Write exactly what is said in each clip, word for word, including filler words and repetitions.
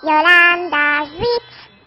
Yolanda Switch.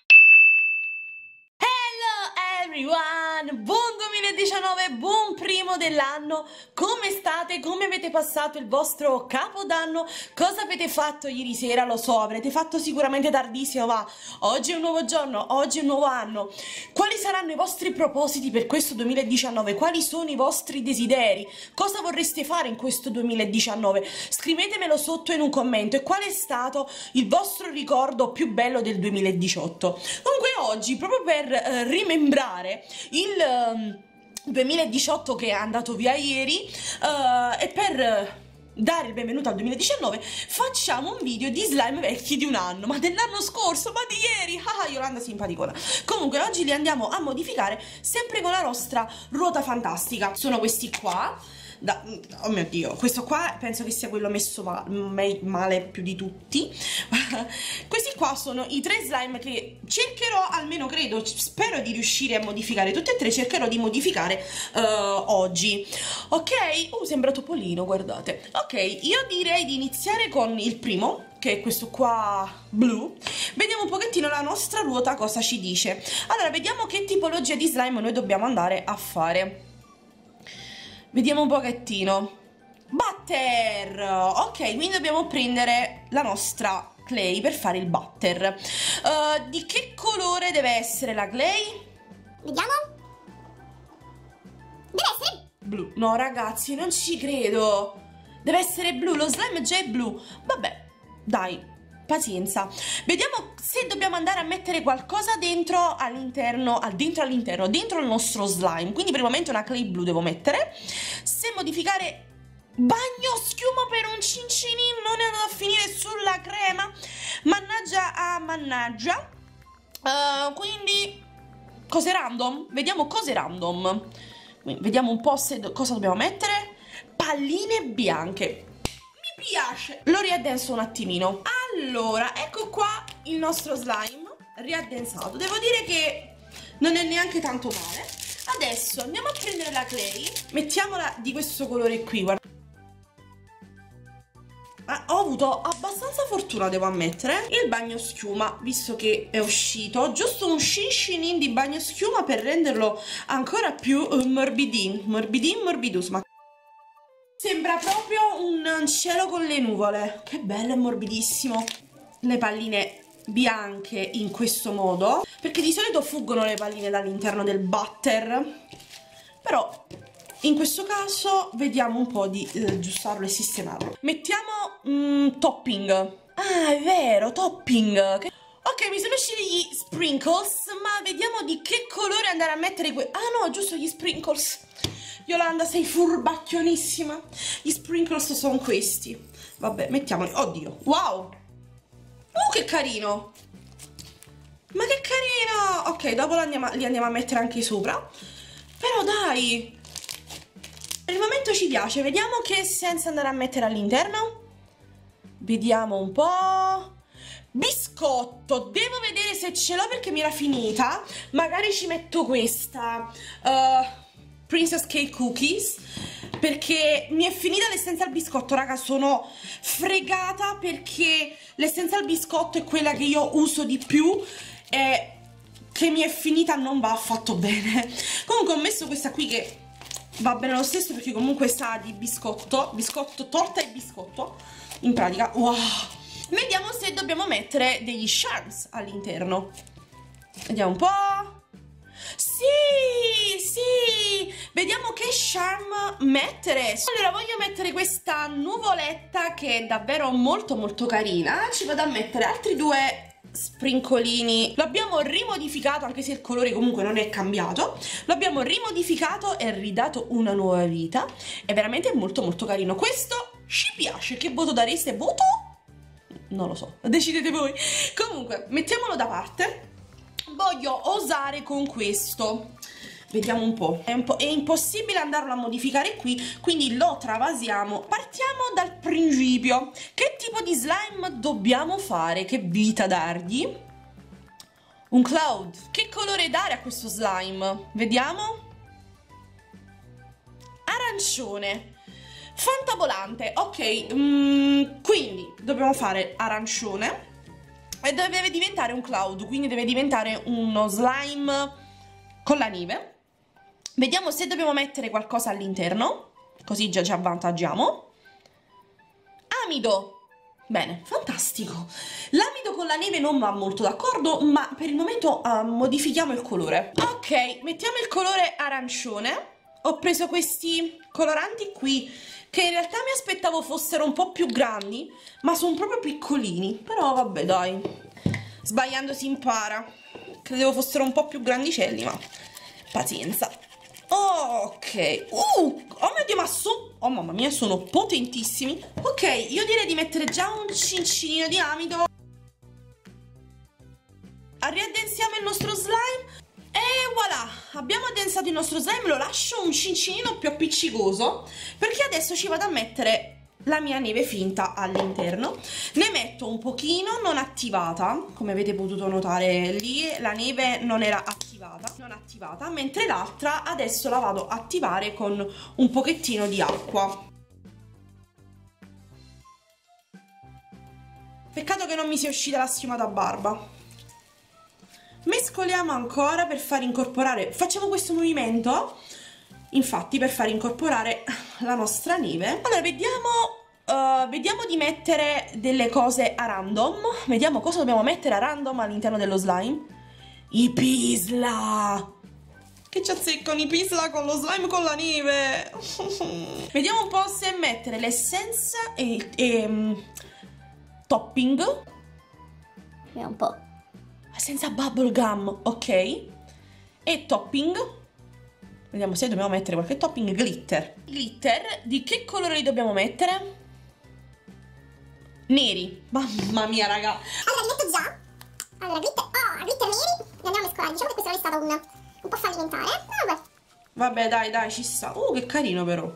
Hello everyone, buon duemiladiciannove, buon primo dell'anno. Come state? Come avete passato il vostro capodanno? Cosa avete fatto ieri sera? Lo so, avrete fatto sicuramente tardissimo, ma oggi è un nuovo giorno, oggi è un nuovo anno. Quali saranno i vostri propositi per questo duemiladiciannove? Quali sono i vostri desideri? Cosa vorreste fare in questo duemiladiciannove? Scrivetemelo sotto in un commento. E qual è stato il vostro ricordo più bello del duemiladiciotto? Comunque oggi, proprio per eh, rimembrare il um, duemiladiciotto che è andato via ieri uh, e per dare il benvenuto al duemiladiciannove facciamo un video di slime vecchi di un anno, ma dell'anno scorso, ma di ieri. Ah, Yolanda simpaticona. Comunque oggi li andiamo a modificare sempre con la nostra ruota fantastica. Sono questi qua da, oh mio Dio, questo qua penso che sia quello messo ma, male più di tutti. Questi qua sono i tre slime che cercherò, almeno credo, spero di riuscire a modificare tutti e tre. Cercherò di modificare uh, oggi, ok? Uh, sembra Topolino, guardate. Ok, io direi di iniziare con il primo, che è questo qua blu. Vediamo un pochettino la nostra ruota cosa ci dice. Allora, vediamo che tipologia di slime noi dobbiamo andare a fare. Vediamo un pochettino. Butter! Ok, quindi dobbiamo prendere la nostra clay per fare il butter. Uh, di che colore deve essere la clay? Vediamo. Deve essere Blu. No ragazzi, non ci credo. Deve essere blu, lo slime già è blu. Vabbè, dai, pazienza. Vediamo se dobbiamo andare a mettere qualcosa dentro all'interno, al dentro all'interno, dentro il nostro slime. Quindi per il momento una clay blu devo mettere. Se modificare bagno schiuma per un cincinin non è andato a finire sulla crema. Mannaggia a mannaggia. Uh, quindi cose random. Vediamo cose random. Quindi, vediamo un po' se do cosa dobbiamo mettere. Palline bianche. Mi piace. Lo riaddenso un attimino. Allora, ecco qua il nostro slime riaddensato. Devo dire che non è neanche tanto male. Adesso andiamo a prendere la clay. Mettiamola di questo colore qui, guarda. Ah, ho avuto abbastanza fortuna, devo ammettere. Il bagno schiuma, visto che è uscito, giusto un cincinin di bagno schiuma per renderlo ancora più uh, morbidin, morbidin, morbidus. Ma sembra proprio un cielo con le nuvole. Che bello, è morbidissimo. Le palline bianche in questo modo, perché di solito fuggono le palline dall'interno del butter, però in questo caso vediamo un po' di eh, aggiustarlo e sistemarlo. Mettiamo mm, topping. Ah, è vero, topping. Ok, mi sono usciti gli sprinkles, ma vediamo di che colore andare a mettere que... Ah no, giusto, gli sprinkles. Yolanda, sei furbacchionissima. Gli sprinkles sono questi. Vabbè, mettiamoli. Oddio, wow. Uh, che carino. Ma che carino. Ok, dopo li andiamo, li andiamo a mettere anche sopra. Però dai, per il momento ci piace. Vediamo che essenza andare a mettere all'interno. Vediamo un po'. Biscotto. Devo vedere se ce l'ho perché mi era finita. Magari ci metto questa uh, Princess Cake Cookies, perché mi è finita l'essenza al biscotto, raga. Sono fregata perché l'essenza al biscotto è quella che io uso di più e che mi è finita, non va affatto bene. Comunque ho messo questa qui che va bene lo stesso, perché comunque sa di biscotto, biscotto, torta e biscotto, in pratica. Wow. Vediamo se dobbiamo mettere degli charms all'interno. Vediamo un po'. Sì, sì, vediamo che charm mettere. Allora voglio mettere questa nuvoletta che è davvero molto molto carina. Ci vado a mettere altri due sprincolini. L'abbiamo rimodificato, anche se il colore comunque non è cambiato. L'abbiamo rimodificato e ridato una nuova vita. È veramente molto molto carino. Questo ci piace. Che voto dareste? Voto? Non lo so, decidete voi. Comunque mettiamolo da parte. Voglio osare con questo. Vediamo un po'. È, un po'. È impossibile andarlo a modificare qui, quindi lo travasiamo. Partiamo dal principio. Che tipo di slime dobbiamo fare? Che vita dargli? Un cloud. Che colore dare a questo slime? Vediamo. Arancione. Fantavolante. Ok, mm, quindi dobbiamo fare arancione. E deve diventare un cloud, quindi deve diventare uno slime con la neve. Vediamo se dobbiamo mettere qualcosa all'interno, così già ci avvantaggiamo. Amido. Bene, fantastico. L'amido con la neve non va molto d'accordo, ma per il momento uh, modifichiamo il colore. Ok, mettiamo il colore arancione. Ho preso questi coloranti qui, che in realtà mi aspettavo fossero un po' più grandi, ma sono proprio piccolini. Però vabbè, dai, sbagliando si impara. Credevo fossero un po' più grandicelli, ma pazienza. Ok, uh, oh mio Dio, ma sono, oh mamma mia, sono potentissimi. Ok, io direi di mettere già un cincinino di amido. Riaddensiamo il nostro slime e voilà, abbiamo addensato il nostro slime. Lo lascio un cincinino più appiccicoso, perché adesso ci vado a mettere la mia neve finta all'interno. Ne metto un pochino non attivata, come avete potuto notare lì la neve non era attivata, non attivata, mentre l'altra adesso la vado a attivare con un pochettino di acqua. Peccato che non mi sia uscita la schiuma barba. Mescoliamo ancora per far incorporare, facciamo questo movimento infatti per far incorporare la nostra neve. Allora vediamo, uh, vediamo di mettere delle cose a random. Vediamo cosa dobbiamo mettere a random all'interno dello slime. I pisla, che ci azzeccano i pisla con lo slime con la neve. Vediamo un po' se mettere l'essenza e, e um, topping. Vediamo un po'. Senza bubblegum, ok. E topping. Vediamo se dobbiamo mettere qualche topping. Glitter. Glitter, di che colore li dobbiamo mettere? Neri. Mamma mia, raga. Allora, li metto già. Allora, glitter, oh, glitter neri. Li andiamo a mescolare. Diciamo che questo è stato un, un po' fallimentare. Vabbè. Vabbè, dai, dai, ci sta. Uh, che carino però.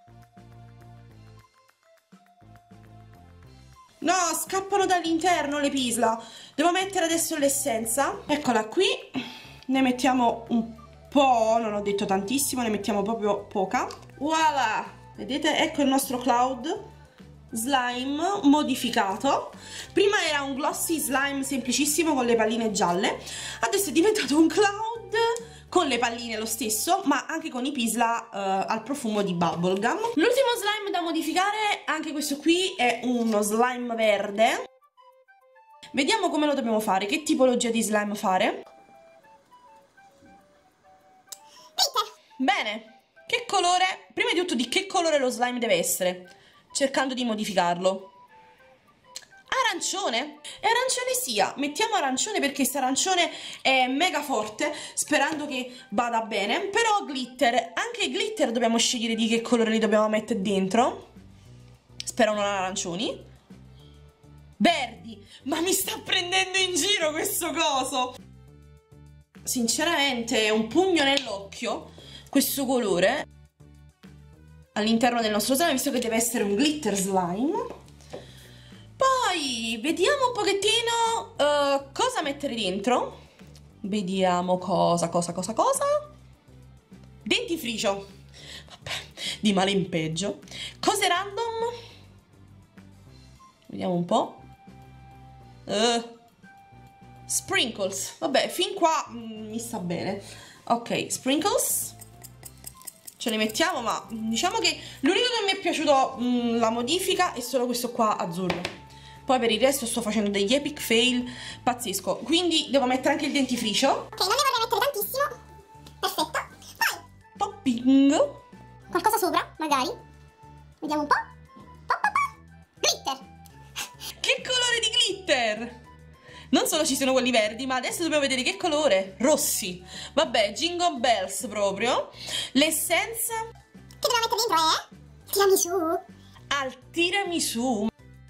No, scappano dall'interno le pisla. Devo mettere adesso l'essenza. Eccola qui. Ne mettiamo un po', non ho detto tantissimo, ne mettiamo proprio poca. Voilà, vedete? Ecco il nostro cloud slime modificato. Prima era un glossy slime semplicissimo con le palline gialle. Adesso è diventato un cloud con le palline lo stesso, ma anche con i pisla uh, al profumo di bubblegum. L'ultimo slime da modificare, anche questo qui è uno slime verde. Vediamo come lo dobbiamo fare, che tipologia di slime fare. Bene, che colore? Prima di tutto di che colore lo slime deve essere, cercando di modificarlo. Arancione? E arancione sia, mettiamo arancione perché questo arancione è mega forte, sperando che vada bene. Però glitter, anche i glitter dobbiamo scegliere di che colore li dobbiamo mettere dentro. Spero non arancioni. Verdi, ma mi sta prendendo in giro questo coso. Sinceramente è un pugno nell'occhio questo colore all'interno del nostro slime, visto che deve essere un glitter slime. Poi vediamo un pochettino uh, cosa mettere dentro. Vediamo cosa, cosa, cosa, cosa. Dentifricio. Vabbè, di male in peggio. Cose random. Vediamo un po'. Uh, sprinkles. Vabbè, fin qua mm, mi sta bene. Ok, sprinkles. Ce ne mettiamo, ma diciamo che l'unico che mi è piaciuto mh, la modifica è solo questo qua azzurro. Poi per il resto sto facendo degli epic fail pazzesco. Quindi devo mettere anche il dentifricio. Ok, non ne vorrei mettere tantissimo. Perfetto. Poi topping. Qualcosa sopra, magari. Vediamo un po'. Po, po, po. Glitter. Che colore di glitter? Non solo ci sono quelli verdi, ma adesso dobbiamo vedere che colore. Rossi. Vabbè, jingle bells proprio. L'essenza che dobbiamo mettere dentro è tiramisù. Al tiramisù.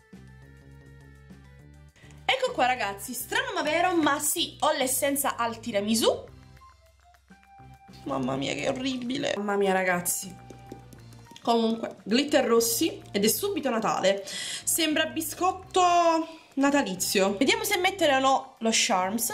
Ecco qua ragazzi, strano ma vero, ma sì, ho l'essenza al tiramisù. Mamma mia che orribile. Mamma mia ragazzi. Comunque, glitter rossi ed è subito Natale. Sembra biscotto natalizio. Vediamo se mettere o no lo Charms.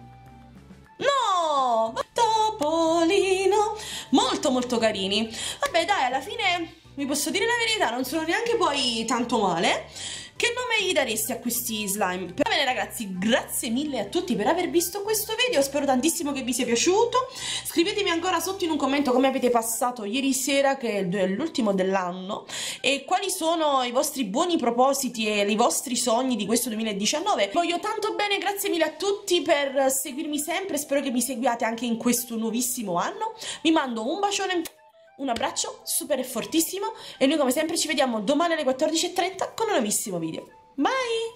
No! Topolino. Molto molto carini. Vabbè dai, alla fine vi posso dire la verità, non sono neanche poi tanto male. che nome gli daresti a questi slime? Va bene ragazzi, grazie mille a tutti per aver visto questo video, spero tantissimo che vi sia piaciuto. Scrivetemi ancora sotto in un commento come avete passato ieri sera, che è l'ultimo dell'anno, e quali sono i vostri buoni propositi e i vostri sogni di questo duemiladiciannove. Voglio tanto bene, grazie mille a tutti per seguirmi sempre, spero che mi seguiate anche in questo nuovissimo anno. Vi mando un bacione, un abbraccio super e fortissimo, e noi come sempre ci vediamo domani alle quattordici e trenta con un nuovissimo video. Bye!